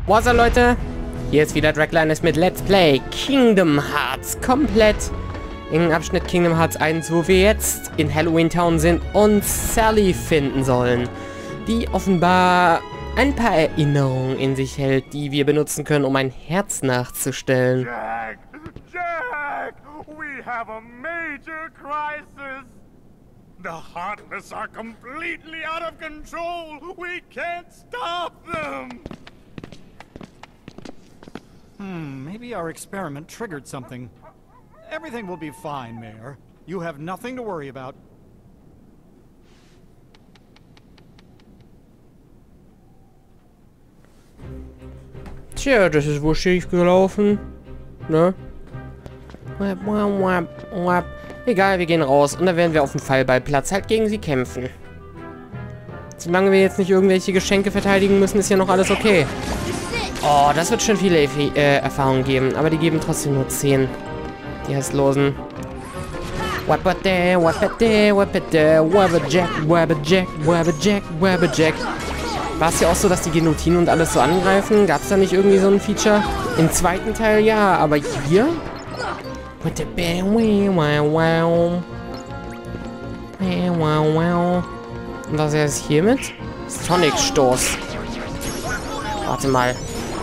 What's up, Leute? Hier ist wieder Dragliners mit Let's Play Kingdom Hearts komplett. In Abschnitt Kingdom Hearts 1, wo wir jetzt in Halloween Town sind und Sally finden sollen, die offenbar ein paar Erinnerungen in sich hält, die wir benutzen können, um ein Herz nachzustellen. Jack! Jack! We have a major crisis! The Heartless are completely out of control! We can't stop them! Maybe our experiment triggered something. Everything will be fine, Mayor. You have nothing to worry about. Tja, das ist wohl schief gelaufen. Ne? Egal, wir gehen raus und dann werden wir auf dem Fallballplatz halt gegen sie kämpfen. Solange wir jetzt nicht irgendwelche Geschenke verteidigen müssen, ist ja noch alles okay. Oh, das wird schon viele Erfahrungen geben, aber die geben trotzdem nur 10. Die Hässlosen. War es ja auch so, dass die Genotinen und alles so angreifen? Gab es da nicht irgendwie so ein Feature? Im zweiten Teil ja, aber hier? Und was ist hiermit? Sonic-Stoß. Warte mal.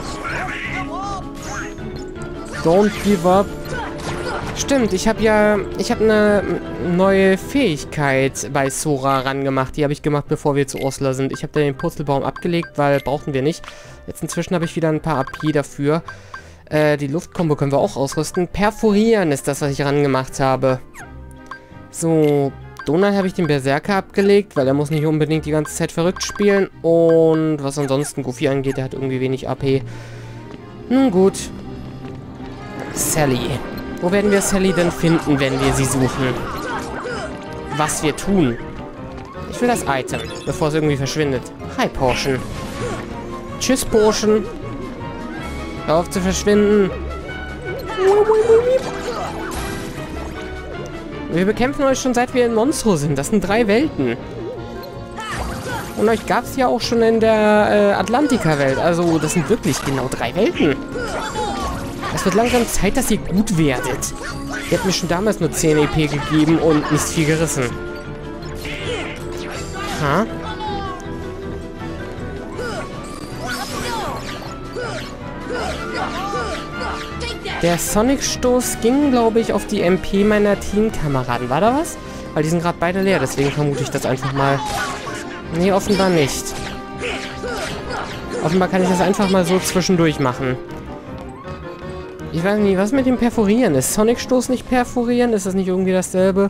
Don't give up. Stimmt, ich habe eine neue Fähigkeit bei Sora rangemacht. Die habe ich gemacht, bevor wir zu Ursula sind. Ich habe da den Purzelbaum abgelegt, weil brauchten wir nicht. Jetzt inzwischen habe ich wieder ein paar AP dafür. Die Luftkombo können wir auch ausrüsten. Perforieren ist das, was ich rangemacht habe. So, Donald habe ich den Berserker abgelegt, weil er muss nicht unbedingt die ganze Zeit verrückt spielen. Und was ansonsten Goofy angeht, der hat irgendwie wenig AP. Nun gut. Sally. Wo werden wir Sally denn finden, wenn wir sie suchen? Was wir tun? Ich will das Item, bevor es irgendwie verschwindet. Hi, Potion. Tschüss, Potion. Hör auf zu verschwinden. Wir bekämpfen euch schon seit wir in Monstro sind. Das sind 3 Welten. Und euch gab es ja auch schon in der Atlantika-Welt. Also, das sind wirklich genau 3 Welten. Es wird langsam Zeit, dass ihr gut werdet. Ihr habt mir schon damals nur 10 EP gegeben und nicht viel gerissen. Ha? Der Sonic-Stoß ging, glaube ich, auf die MP meiner Teamkameraden. War da was? Weil die sind gerade beide leer, deswegen vermute ich das einfach mal. Nee, offenbar nicht. Offenbar kann ich das einfach mal so zwischendurch machen. Ich weiß nicht, was mit dem Perforieren? Ist Sonic-Stoß nicht perforieren? Ist das nicht irgendwie dasselbe?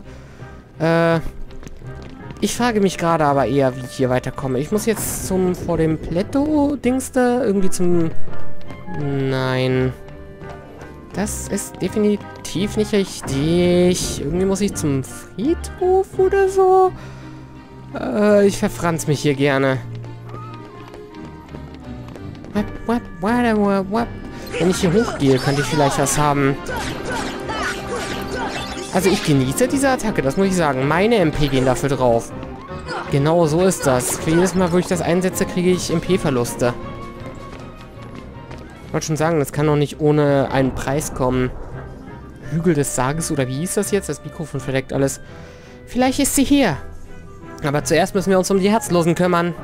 Ich frage mich gerade aber eher, wie ich hier weiterkomme. Ich muss jetzt vor dem Pletto-Dings da irgendwie zum... Nein. Das ist definitiv nicht richtig. Irgendwie muss ich zum Friedhof oder so. Ich verfranz mich hier gerne. Wenn ich hier hochgehe, könnte ich vielleicht was haben. Also ich genieße diese Attacke, das muss ich sagen. Meine MP gehen dafür drauf. Genau so ist das. Für jedes Mal, wo ich das einsetze, kriege ich MP-Verluste. Ich wollte schon sagen, das kann doch nicht ohne einen Preis kommen. Hügel des Sarges, oder wie hieß das jetzt? Das Mikrofon verdeckt alles. Vielleicht ist sie hier. Aber zuerst müssen wir uns um die Herzlosen kümmern.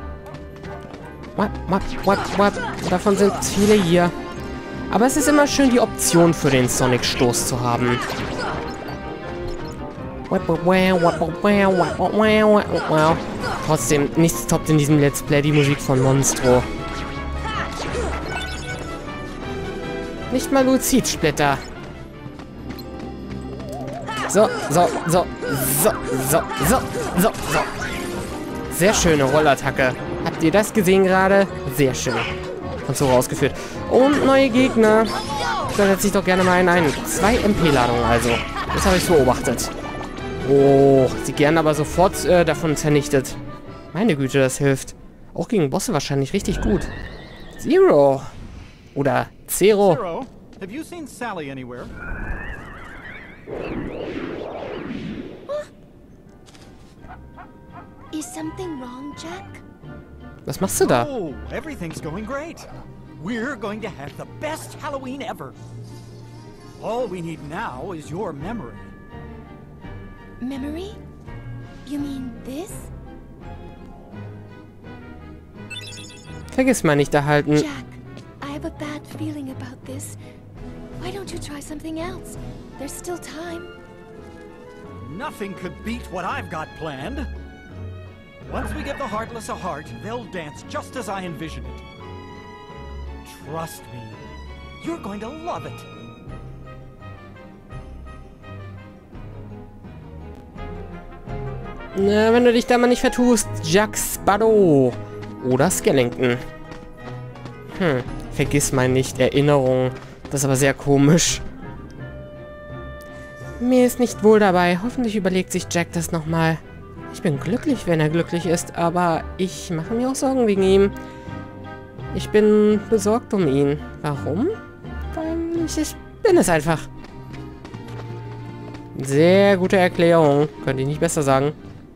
Davon sind viele hier. Aber es ist immer schön, die Option für den Sonic-Stoß zu haben. Trotzdem, nichts toppt in diesem Let's Play die Musik von Monstro. Nicht mal Luzidsplitter. So. Sehr schöne Rollattacke. Habt ihr das gesehen gerade? Sehr schön. Von so ausgeführt. Und neue Gegner. Da setze ich doch gerne mal einen ein. 2 MP-Ladungen also. Das habe ich beobachtet. Oh, sie werden aber sofort davon zernichtet. Meine Güte, das hilft. Auch gegen Bosse wahrscheinlich richtig gut. Zero. Oder Zero. Zero, have you seen Sally anywhere? Is something wrong, Jack? Was machst du da? Oh, everything's going great. We're going to have the best Halloween ever. All we need now is your memory. Memory? You mean this? Vergiss mal nicht erhalten. Jack, I have a bad feeling about this. Why don't you try something else? There's still time. Nothing could beat what I've got planned. Once we give the Heartless a heart, they'll dance just as I envision it. Trust me, you're going to love it. Na, wenn du dich da mal nicht vertust, Jack Sparrow. Oder Skellington. Vergiss mal nicht, Erinnerung. Das ist aber sehr komisch. Mir ist nicht wohl dabei. Hoffentlich überlegt sich Jack das nochmal. Ich bin glücklich, wenn er glücklich ist, aber ich mache mir auch Sorgen wegen ihm. Ich bin besorgt um ihn. Warum? Weil ich bin es einfach. Sehr gute Erklärung. Könnte ich nicht besser sagen.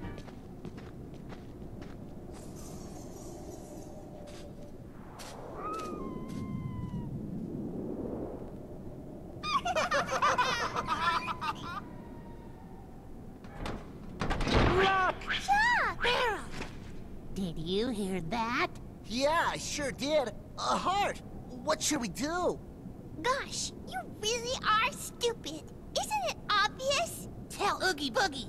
Did you hear that? Yeah, I sure did. A heart. What should we do? Gosh, you really are stupid. Isn't it obvious? Tell Oogie Boogie.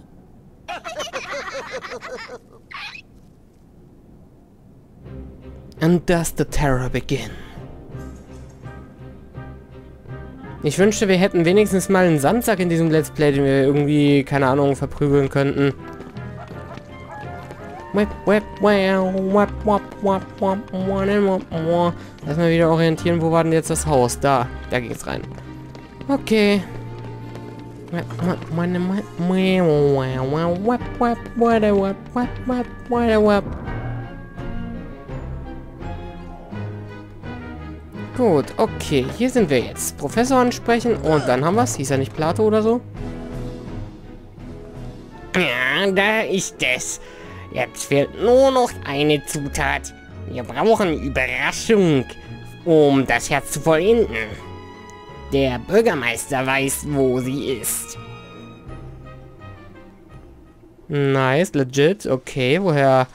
And does the terror begin? Ich wünschte, wir hätten wenigstens mal einen Sandsack in diesem Let's Play, den wir irgendwie, keine Ahnung, verprügeln könnten. Erstmal wieder orientieren, wo war denn jetzt das Haus? Da ging's rein. Okay. Gut, okay, hier sind wir jetzt. Professor ansprechen und dann haben wir es. Hieß er nicht Plato oder so? Ja, da ist es. Jetzt fehlt nur noch eine Zutat. Wir brauchen Überraschung, um das Herz zu vollenden. Der Bürgermeister weiß, wo sie ist. Nice, legit. Okay, woher?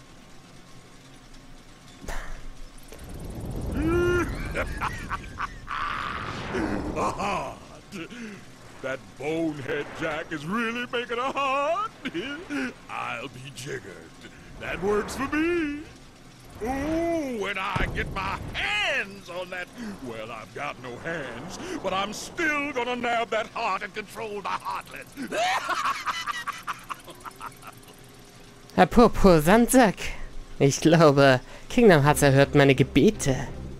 A heart. That bonehead Jack is really making a heart. I'll be jiggered. That works for me. Ooh, when I get my hands on that... Well, I've got no hands, but I'm still gonna nab that heart and control the Heartless. Herr Purpur Sandsack. Ich glaube, Kingdom Hearts erhört meine Gebete.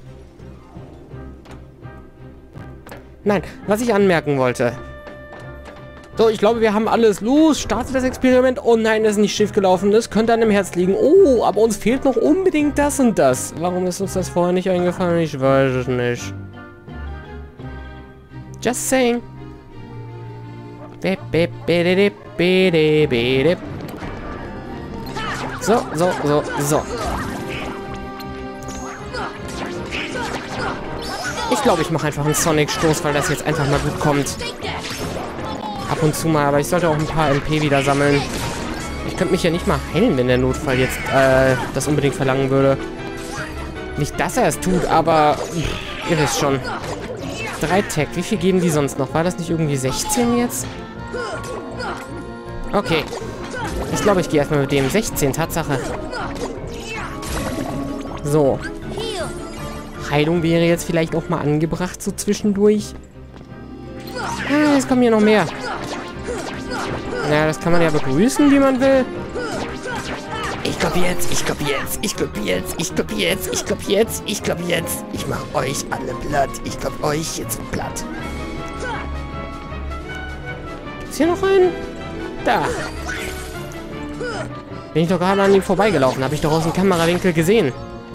Nein, was ich anmerken wollte. So, ich glaube, wir haben alles. Los, starte das Experiment. Oh nein, das ist nicht schief gelaufen. Das könnte an dem Herz liegen. Oh, aber uns fehlt noch unbedingt das und das. Warum ist uns das vorher nicht eingefallen? Ich weiß es nicht. Just saying. So. Ich glaube, ich mache einfach einen Sonic-Stoß, weil das jetzt einfach mal gut kommt. Ab und zu mal, aber ich sollte auch ein paar MP wieder sammeln. Ich könnte mich ja nicht mal heilen, wenn der Notfall jetzt das unbedingt verlangen würde. Nicht, dass er es tut, aber ihr wisst schon. 3 Tech, wie viel geben die sonst noch? War das nicht irgendwie 16 jetzt? Okay. Ich glaube, ich gehe erstmal mit dem 16, Tatsache. So. Heilung wäre jetzt vielleicht auch mal angebracht, so zwischendurch. Ah, jetzt kommen hier noch mehr. Naja, das kann man ja begrüßen, wie man will. Ich glaube jetzt. Ich mach euch alle platt. Ich glaube euch jetzt platt. Gibt's hier noch einen? Da. Bin ich doch gerade an ihm vorbeigelaufen. Habe ich doch aus dem Kamerawinkel gesehen.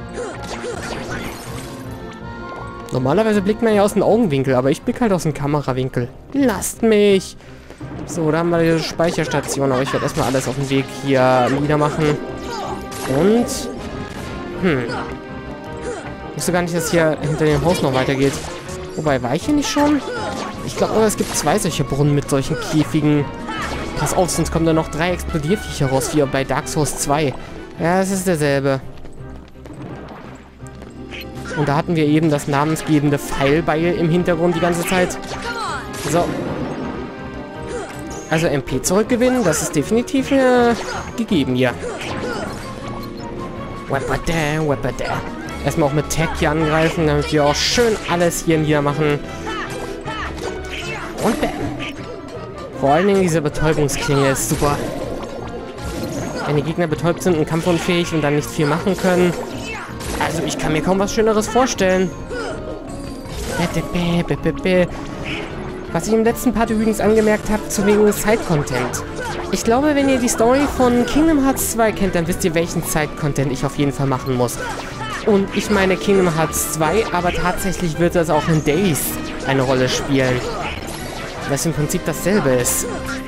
Normalerweise blickt man ja aus dem Augenwinkel, aber ich blicke halt aus dem Kamerawinkel. Lasst mich! So, da haben wir diese Speicherstation, aber ich werde erstmal alles auf dem Weg hier niedermachen. Und... Ich wusste gar nicht, dass hier hinter dem Haus noch weitergeht. Wobei, war ich hier nicht schon? Ich glaube aber, es gibt 2 solche Brunnen mit solchen Käfigen. Pass auf, sonst kommen da noch 3 Explodierviecher raus, wie bei Dark Souls 2. Ja, es ist derselbe. Und da hatten wir eben das namensgebende Pfeilbeil im Hintergrund die ganze Zeit. So. Also MP zurückgewinnen, das ist definitiv gegeben hier. Erstmal auch mit Tech hier angreifen, damit wir auch schön alles hier niedermachen. Und bam. Vor allen Dingen diese Betäubungsklinge ist super. Wenn die Gegner betäubt sind und kampfunfähig und dann nicht viel machen können. Also ich kann mir kaum was Schöneres vorstellen. Was ich im letzten Part übrigens angemerkt habe, zu wegen Side-Content. Ich glaube, wenn ihr die Story von Kingdom Hearts 2 kennt, dann wisst ihr, welchen Side-Content ich auf jeden Fall machen muss. Und ich meine Kingdom Hearts 2, aber tatsächlich wird das auch in Days eine Rolle spielen. Was im Prinzip dasselbe ist.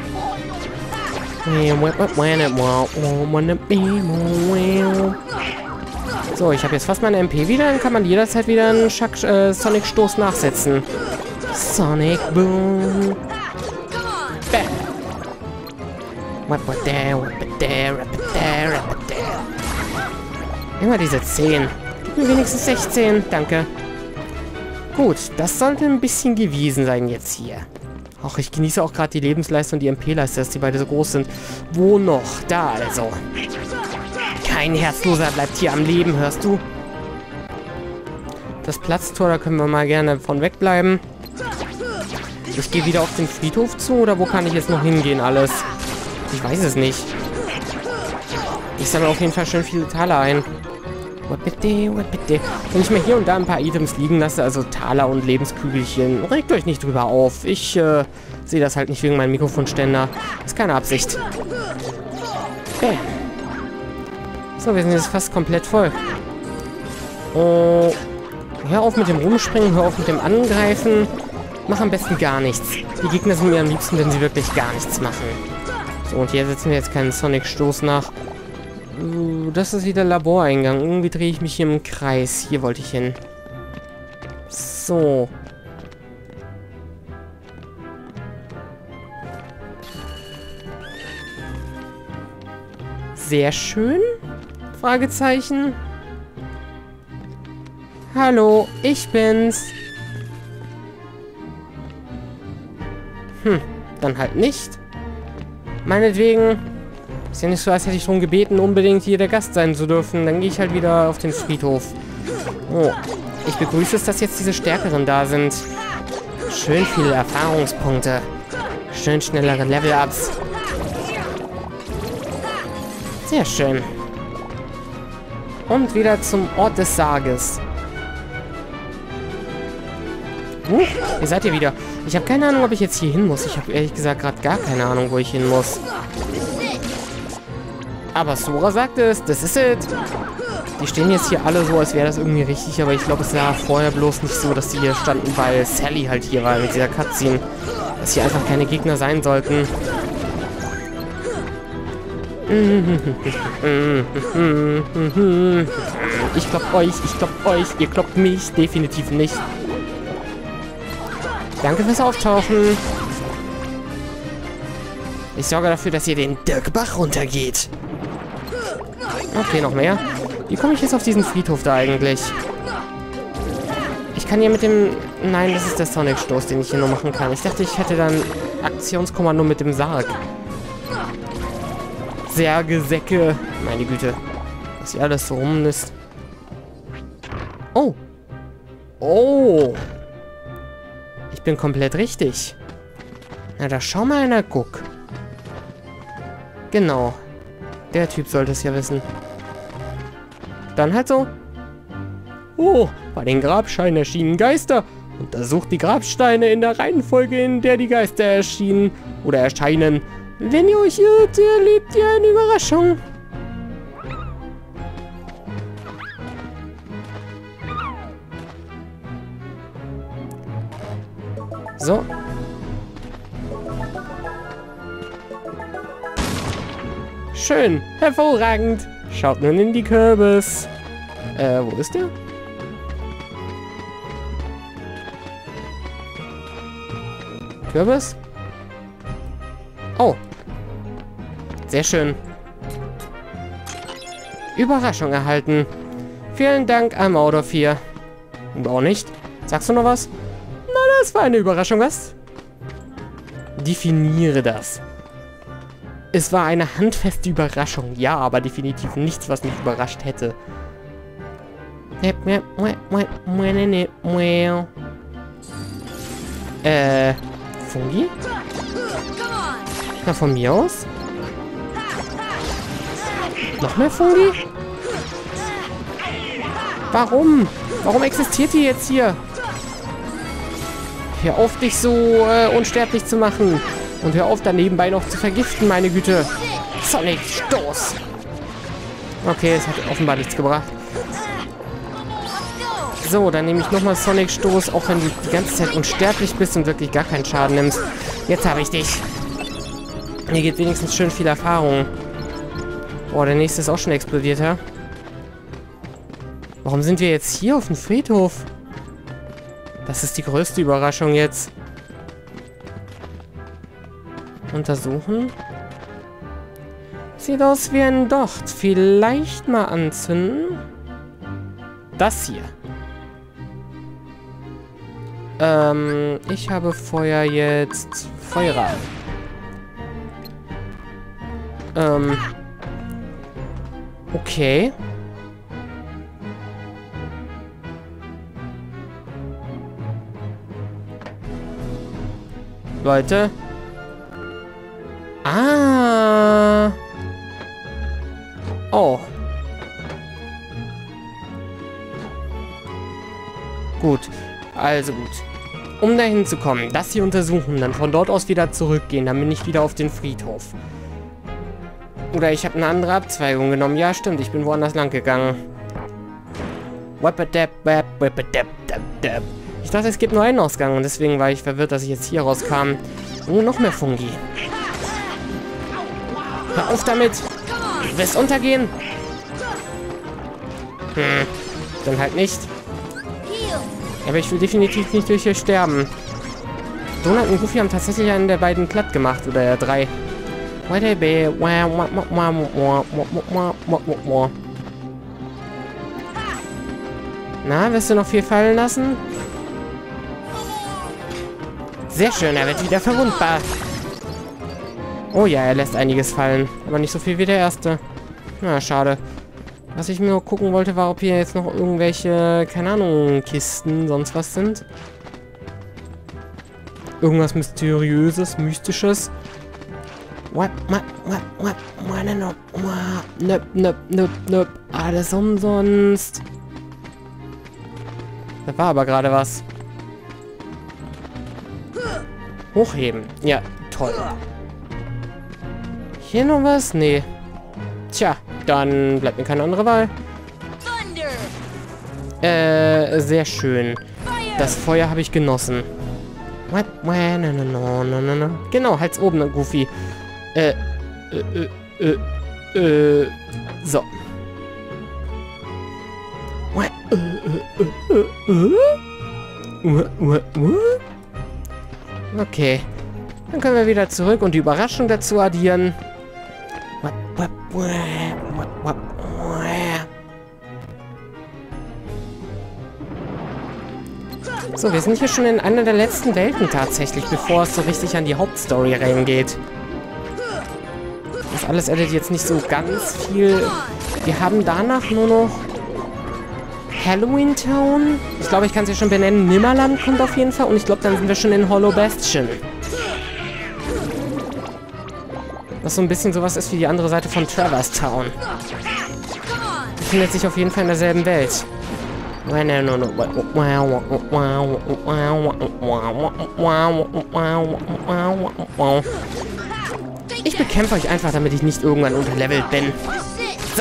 So, ich habe jetzt fast meine MP wieder, dann kann man jederzeit wieder einen Sonic-Stoß nachsetzen. Sonic Boom. Bam. Immer diese 10. Gib mir wenigstens 16, danke. Gut, das sollte ein bisschen gewesen sein jetzt hier. Ach, ich genieße auch gerade die Lebensleiste und die MP-Leiste, dass die beide so groß sind. Wo noch? Da also. Kein Herzloser bleibt hier am Leben, hörst du? Das Platztor, da können wir mal gerne von wegbleiben. Ich gehe wieder auf den Friedhof zu, oder wo kann ich jetzt noch hingehen alles? Ich weiß es nicht. Ich sammle auf jeden Fall schon viele Taler ein. Wenn ich mir hier und da ein paar Items liegen lasse, also Taler und Lebenskügelchen, regt euch nicht drüber auf. Ich sehe das halt nicht wegen meinem Mikrofonständer. Ist keine Absicht. Bam. So, wir sind jetzt fast komplett voll. Hör auf mit dem Rumspringen, hör auf mit dem Angreifen. Mach am besten gar nichts. Die Gegner sind mir am liebsten, wenn sie wirklich gar nichts machen. So, und hier setzen wir jetzt keinen Sonic-Stoß nach. Das ist wieder Laboreingang. Irgendwie drehe ich mich hier im Kreis. Hier wollte ich hin. So. Sehr schön. Fragezeichen. Hallo, ich bin's. Dann halt nicht. Meinetwegen. Ist ja nicht so, als hätte ich darum gebeten, unbedingt hier der Gast sein zu dürfen. Dann gehe ich halt wieder auf den Friedhof. Oh. Ich begrüße es, dass jetzt diese Stärkeren da sind. Schön viele Erfahrungspunkte. Schön schnellere Level-Ups. Sehr schön. Und wieder zum Ort des Sarges. Ihr seid hier wieder. Ich habe keine Ahnung, ob ich jetzt hier hin muss. Ich habe ehrlich gesagt gerade gar keine Ahnung, wo ich hin muss. Aber Sora sagt es, das ist es. Die stehen jetzt hier alle so, als wäre das irgendwie richtig, aber ich glaube, es war vorher bloß nicht so, dass die hier standen, weil Sally halt hier war mit dieser Cutscene. Dass hier einfach keine Gegner sein sollten. Ich glaub euch, ihr glaubt mich definitiv nicht. Danke fürs Auftauchen. Ich sorge dafür, dass ihr den Dirkbach runtergeht. Okay, noch mehr. Wie komme ich jetzt auf diesen Friedhof da eigentlich? Ich kann hier mit dem... Nein, das ist der Sonic-Stoß, den ich hier nur machen kann. Ich dachte, ich hätte dann Aktionskommando mit dem Sarg. Särge, Säcke. Meine Güte. Was hier alles so rum ist. Oh. Oh. Ich bin komplett richtig. Na, da schau mal einer, guck. Genau. Der Typ sollte es ja wissen. Dann halt so. Oh, bei den Grabsteinen erschienen Geister. Untersucht die Grabsteine in der Reihenfolge, in der die Geister erschienen oder erscheinen. Wenn ihr euch irrt, erlebt ihr eine Überraschung. So. Schön, hervorragend. Schaut nun in die Kürbis. Wo ist der? Kürbis? Oh. Sehr schön. Überraschung erhalten. Vielen Dank, Amaudo 4. Und auch nicht. Sagst du noch was? Na, das war eine Überraschung, was? Definiere das. Es war eine handfeste Überraschung. Ja, aber definitiv nichts, was mich überrascht hätte. Fungi? Na, von mir aus? Noch mehr Fungi? Warum? Warum existiert die jetzt hier? Hör auf, dich so unsterblich zu machen. Und hör auf, dann nebenbei noch zu vergiften, meine Güte. Sonic, Stoß. Okay, es hat offenbar nichts gebracht. So, dann nehme ich nochmal Sonic Stoß, auch wenn du die ganze Zeit unsterblich bist und wirklich gar keinen Schaden nimmst. Jetzt habe ich dich. Hier geht wenigstens schön viel Erfahrung. Boah, der nächste ist auch schon explodiert, ja? Warum sind wir jetzt hier auf dem Friedhof? Das ist die größte Überraschung jetzt. Untersuchen. Sieht aus wie ein Docht. Vielleicht mal anzünden. Das hier. Ich habe Feuer jetzt. Feuer. Okay. Leute. Ah. Oh. Gut. Also gut. Um dahin zu kommen, das hier untersuchen, dann von dort aus wieder zurückgehen, dann bin ich wieder auf den Friedhof. Oder ich habe eine andere Abzweigung genommen. Ja, stimmt, ich bin woanders lang gegangen. Ich dachte, es gibt nur einen Ausgang und deswegen war ich verwirrt, dass ich jetzt hier rauskam. Oh, noch mehr Fungi. Hör auf damit! Du wirst untergehen! Dann halt nicht. Aber ich will definitiv nicht durch hier sterben. Donald und Goofy haben tatsächlich einen der beiden platt gemacht. Oder der 3. Na, wirst du noch viel fallen lassen? Sehr schön, er wird wieder verwundbar. Oh ja, er lässt einiges fallen. Aber nicht so viel wie der erste. Na, schade. Was ich mir nur gucken wollte, war, ob hier jetzt noch irgendwelche, keine Ahnung, Kisten, sonst was sind. Irgendwas Mysteriöses, Mystisches. Nöp. Alles umsonst. Da war aber gerade was. Hochheben. Ja, toll. Hier noch was? Nee. Tja, dann bleibt mir keine andere Wahl. Sehr schön. Das Feuer habe ich genossen. Genau, halt's oben, Goofy. So. Okay. Dann können wir wieder zurück und die Überraschung dazu addieren. So, wir sind hier schon in einer der letzten Welten tatsächlich, bevor es so richtig an die Hauptstory reingeht. Das alles addet jetzt nicht so ganz viel. Wir haben danach nur noch Halloween Town. Ich glaube, ich kann es ja schon benennen. Nimmerland kommt auf jeden Fall. Und ich glaube, dann sind wir schon in Hollow Bastion. Was so ein bisschen sowas ist wie die andere Seite von Traverse Town. Befindet sich auf jeden Fall in derselben Welt. Ich bekämpfe euch einfach, damit ich nicht irgendwann unterlevelt bin. So.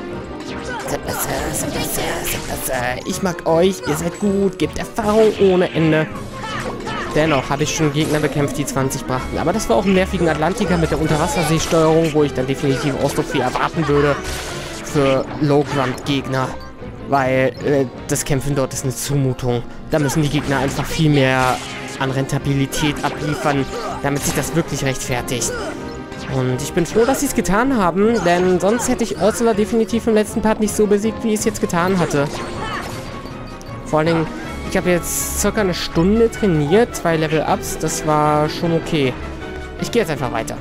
Ich mag euch, ihr seid gut, gebt Erfahrung ohne Ende. Dennoch habe ich schon Gegner bekämpft, die 20 brachten. Aber das war auch im nervigen Atlantica mit der Unterwasserseesteuerung, wo ich dann definitiv auch so viel erwarten würde für Low-Grunt-Gegner. Weil das Kämpfen dort ist eine Zumutung. Da müssen die Gegner einfach viel mehr an Rentabilität abliefern, damit sich das wirklich rechtfertigt. Und ich bin froh, dass sie es getan haben, denn sonst hätte ich Ursula definitiv im letzten Part nicht so besiegt, wie ich es jetzt getan hatte. Vor allen Dingen, ich habe jetzt circa eine Stunde trainiert, 2 Level-Ups, das war schon okay. Ich gehe jetzt einfach weiter.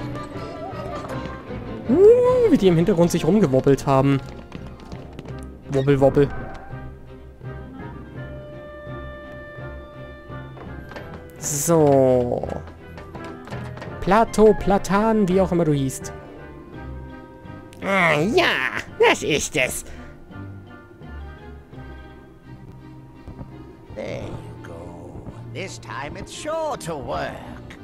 Wie die im Hintergrund sich rumgewobbelt haben. Wobbel, wobbel. So. Plateau, Platan, wie auch immer du hießt. Ah, ja, das ist es. There you go. This time it's sure to work.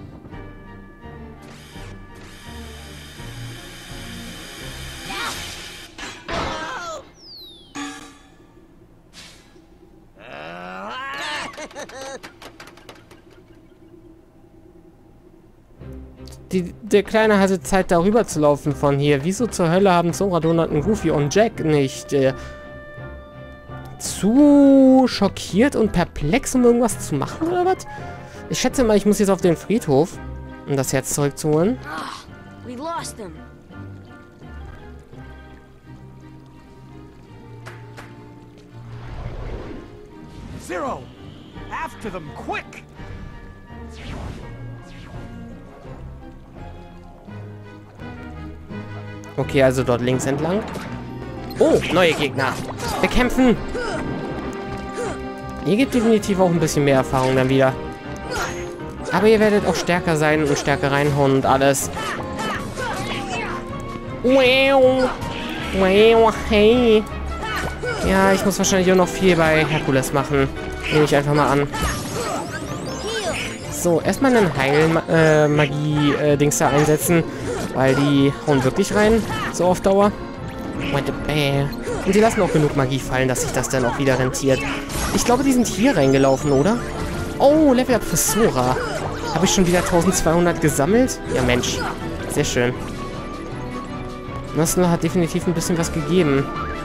Der Kleine hatte Zeit, darüber zu laufen von hier. Wieso zur Hölle haben Sora, Donut und Goofy und Jack nicht zu schockiert und perplex, um irgendwas zu machen, oder was? Ich schätze mal, ich muss jetzt auf den Friedhof, um das Herz zurückzuholen. We lost them. Zero! After them, quick! Okay, also dort links entlang. Oh, neue Gegner. Bekämpfen! Ihr gebt definitiv auch ein bisschen mehr Erfahrung dann wieder. Aber ihr werdet auch stärker sein und stärker reinhauen und alles. Wow. Wow, hey. Ja, ich muss wahrscheinlich auch noch viel bei Herkules machen. Nehme ich einfach mal an. So, erstmal einen Heilmagie-Dings da einsetzen. Weil die hauen wirklich rein. So auf Dauer. Und die lassen auch genug Magie fallen, dass sich das dann auch wieder rentiert. Ich glaube, die sind hier reingelaufen, oder? Oh, Level Up für Sora. Habe ich schon wieder 1200 gesammelt? Ja, Mensch. Sehr schön. Nussler hat definitiv ein bisschen was gegeben.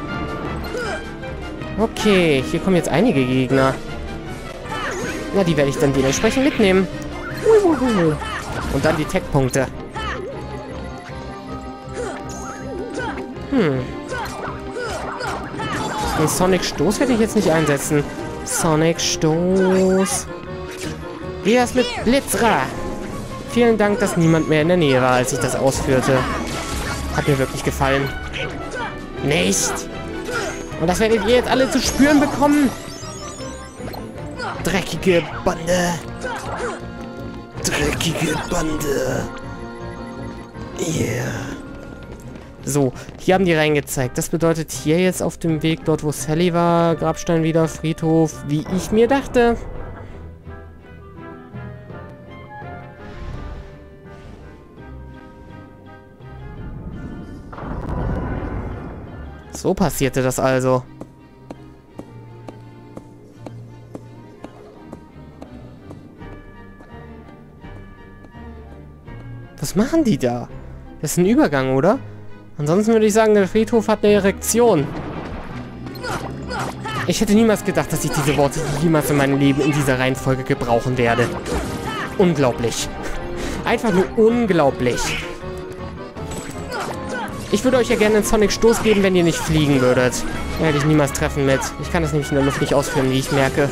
Okay, hier kommen jetzt einige Gegner. Na, die werde ich dann dementsprechend mitnehmen. Und dann die Tech-Punkte. Den Sonic-Stoß werde ich jetzt nicht einsetzen. Sonic-Stoß. Wie das mit Blitzra? Vielen Dank, dass niemand mehr in der Nähe war, als ich das ausführte. Hat mir wirklich gefallen. Nicht! Und das werdet ihr jetzt alle zu spüren bekommen. Dreckige Bande. Dreckige Bande. Yeah. So, hier haben die reingezeigt. Das bedeutet hier jetzt auf dem Weg, dort wo Sally war, Grabstein wieder, Friedhof, wie ich mir dachte. So passierte das also. Was machen die da? Das ist ein Übergang, oder? Ansonsten würde ich sagen, der Friedhof hat eine Erektion. Ich hätte niemals gedacht, dass ich diese Worte jemals in meinem Leben in dieser Reihenfolge gebrauchen werde. Unglaublich. Einfach nur unglaublich. Ich würde euch ja gerne einen Sonic-Stoß geben, wenn ihr nicht fliegen würdet. Da hätte ich niemals treffen mit. Ich kann das nämlich in der Luft nicht ausführen, wie ich merke.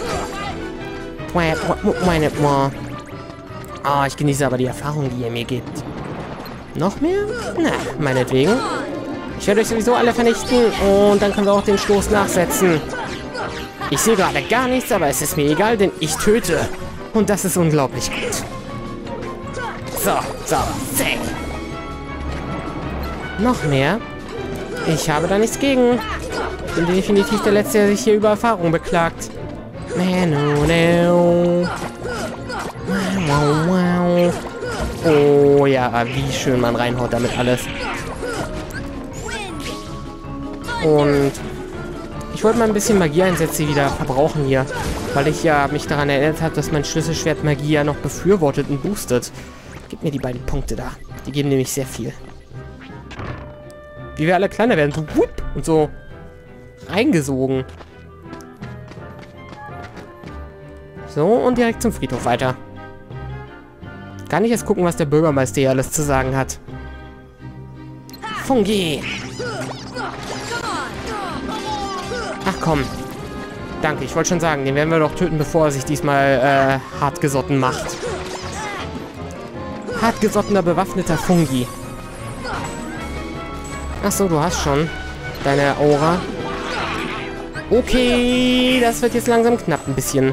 Ah, ich genieße aber die Erfahrung, die ihr mir gebt. Noch mehr? Na, meinetwegen. Ich werde euch sowieso alle vernichten und dann können wir auch den Stoß nachsetzen. Ich sehe gerade gar nichts, aber es ist mir egal, denn ich töte. Und das ist unglaublich gut. So, zäh. Noch mehr? Ich habe da nichts gegen. Ich bin definitiv der Letzte, der sich hier über Erfahrung beklagt. Oh ja, wie schön man reinhaut damit alles. Und ich wollte mal ein bisschen Magieeinsätze wieder verbrauchen hier. Weil ich ja mich daran erinnert habe, dass mein Schlüsselschwert Magie ja noch befürwortet und boostet. Gib mir die beiden Punkte da. Die geben nämlich sehr viel. Wie wir alle kleiner werden. So whoop, und so reingesogen. So, und direkt zum Friedhof weiter. Gar nicht erst gucken, was der Bürgermeister hier alles zu sagen hat. Fungi! Ach komm. Danke, ich wollte schon sagen, den werden wir doch töten, bevor er sich diesmal hartgesotten macht. Hartgesottener, bewaffneter Fungi. Achso, du hast schon deine Aura. Okay, das wird jetzt langsam knapp ein bisschen.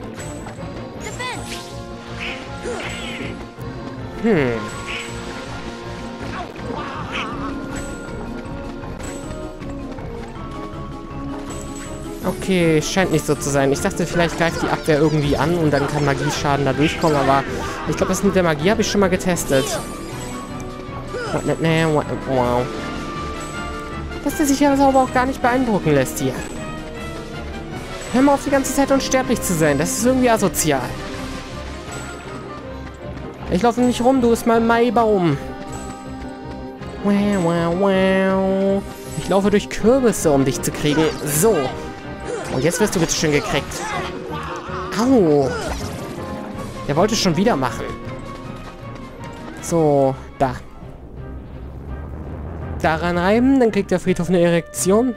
Okay, scheint nicht so zu sein. Ich dachte, vielleicht greift die Abwehr irgendwie an und dann kann Magieschaden da durchkommen, aber ich glaube, das mit der Magie habe ich schon mal getestet. Wow. Dass der sich aber auch gar nicht beeindrucken lässt hier. Hör mal auf, die ganze Zeit unsterblich zu sein. Das ist irgendwie asozial. Ich laufe nicht rum, du bist mein Maibaum. Wow. Ich laufe durch Kürbisse, um dich zu kriegen. So. Und jetzt wirst du bitte schön gekriegt. Au. Der wollte es schon wieder machen. So, da. Daran reiben, dann kriegt der Friedhof eine Erektion.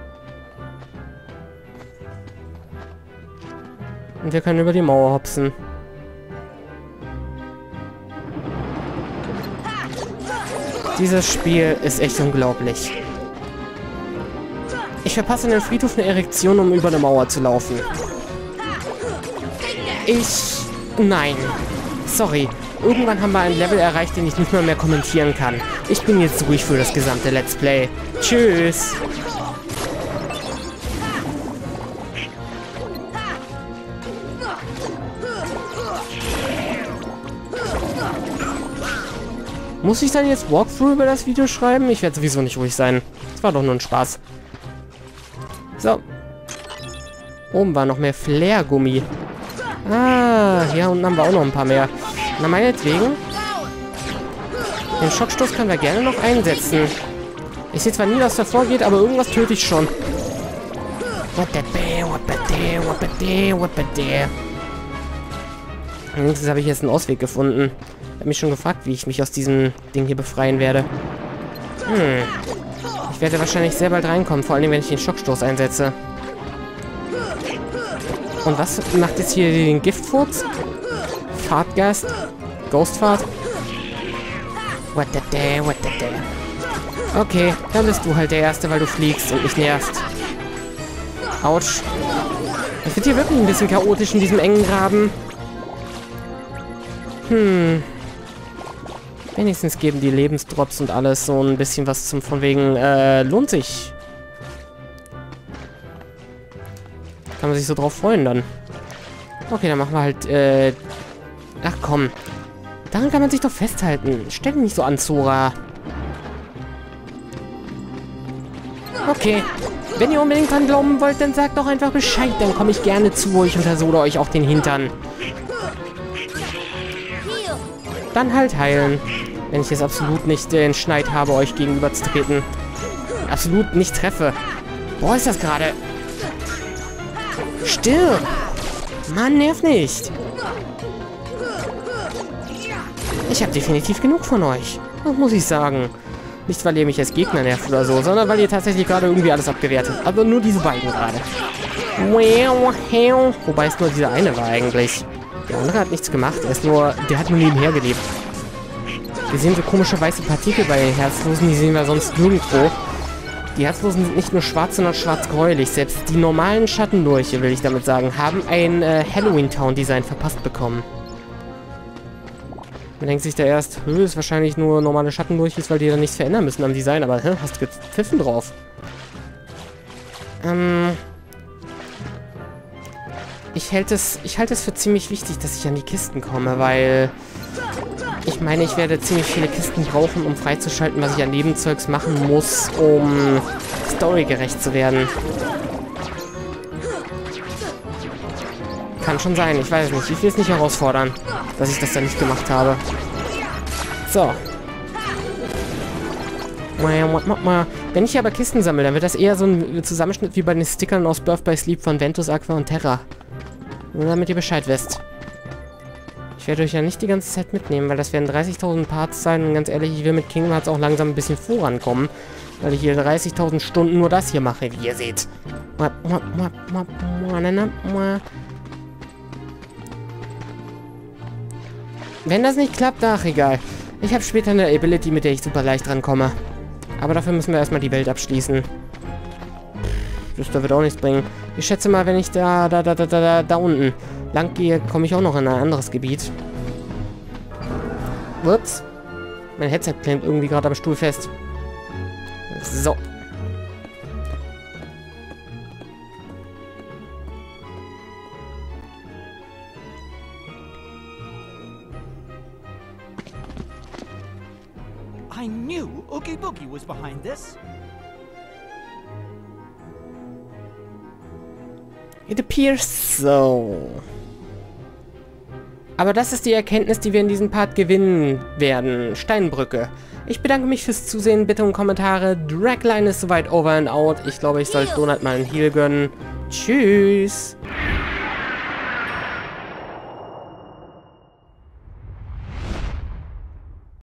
Und wir können über die Mauer hopsen. Dieses Spiel ist echt unglaublich. Ich verpasse den Friedhof eine Erektion, um über eine Mauer zu laufen. Nein. Sorry. Irgendwann haben wir ein Level erreicht, den ich nicht mehr kommentieren kann. Ich bin jetzt ruhig für das gesamte Let's Play. Tschüss. Muss ich dann jetzt Walkthrough über das Video schreiben? Ich werde sowieso nicht ruhig sein. Das war doch nur ein Spaß. So. Oben war noch mehr Flair-Gummi. Ah, hier unten haben wir auch noch ein paar mehr. Na, meinetwegen. Den Schockstoß können wir gerne noch einsetzen. Ich sehe zwar nie, was davor geht, aber irgendwas töte ich schon. Wenigstens habe ich jetzt einen Ausweg gefunden. Ich habe mich schon gefragt, wie ich mich aus diesem Ding hier befreien werde. Ich werde wahrscheinlich sehr bald reinkommen, vor allem wenn ich den Schockstoß einsetze. Und was macht jetzt hier den Giftfurz? Fahrtgeist? Ghostfahrt? What the day? Okay, dann bist du halt der Erste, weil du fliegst und mich nervst. Autsch. Das wird hier wirklich ein bisschen chaotisch in diesem engen Graben. Wenigstens geben die Lebensdrops und alles so ein bisschen was zum von wegen, lohnt sich. Kann man sich so drauf freuen dann. Okay, dann machen wir halt, ach komm. Daran kann man sich doch festhalten. Stell dich nicht so an, Zora. Okay. Wenn ihr unbedingt dran glauben wollt, dann sagt doch einfach Bescheid. Dann komme ich gerne zu euch und versode euch auch den Hintern. Dann halt heilen. Wenn ich jetzt absolut nicht den Schneid habe, euch gegenüber zu treten. Absolut nicht treffe. Boah, ist das gerade... Stirb! Mann, nerv nicht! Ich habe definitiv genug von euch. Das muss ich sagen. Nicht, weil ihr mich als Gegner nervt oder so, sondern weil ihr tatsächlich gerade irgendwie alles abgewertet. Aber nur diese beiden gerade. Wobei es nur dieser eine war eigentlich. Der andere hat nichts gemacht. Der hat nur nebenher gelebt. Wir sehen so komische weiße Partikel bei Herzlosen. Die sehen wir sonst nirgendwo. Die Herzlosen sind nicht nur schwarz, sondern schwarz-gräulich. Selbst die normalen Schattendurche, will ich damit sagen, haben ein Halloween-Town-Design verpasst bekommen. Man denkt sich da erst, ist wahrscheinlich nur normale Schattendurches, weil die dann nichts verändern müssen am Design. Aber hast du gepfiffen drauf? Ich halte es für ziemlich wichtig, dass ich an die Kisten komme, weil... Ich meine, ich werde ziemlich viele Kisten brauchen, um freizuschalten, was ich an Nebenzeugs machen muss, um storygerecht zu werden. Kann schon sein, ich weiß es nicht. Ich will es nicht herausfordern, dass ich das dann nicht gemacht habe. So. Wenn ich aber Kisten sammle, dann wird das eher so ein Zusammenschnitt wie bei den Stickern aus Birth by Sleep von Ventus, Aqua und Terra. Nur damit ihr Bescheid wisst. Ich werde euch ja nicht die ganze Zeit mitnehmen, weil das werden 30.000 Parts sein. Und ganz ehrlich, ich will mit Kingdom Hearts auch langsam ein bisschen vorankommen. Weil ich hier 30.000 Stunden nur das hier mache, wie ihr seht. Wenn das nicht klappt, ach egal. Ich habe später eine Ability, mit der ich super leicht rankomme. Aber dafür müssen wir erstmal die Welt abschließen. Das wird auch nichts bringen. Ich schätze mal, wenn ich da unten lang gehe, komme ich auch noch in ein anderes Gebiet. Ups. Mein Headset klemmt irgendwie gerade am Stuhl fest. So. I knew Oogie Boogie was behind this. It appears so. Aber das ist die Erkenntnis, die wir in diesem Part gewinnen werden. Steinbrücke. Ich bedanke mich fürs Zusehen. Bitte um Kommentare. Dragline ist soweit over and out. Ich glaube, ich soll Donut mal einen Heal gönnen. Tschüss.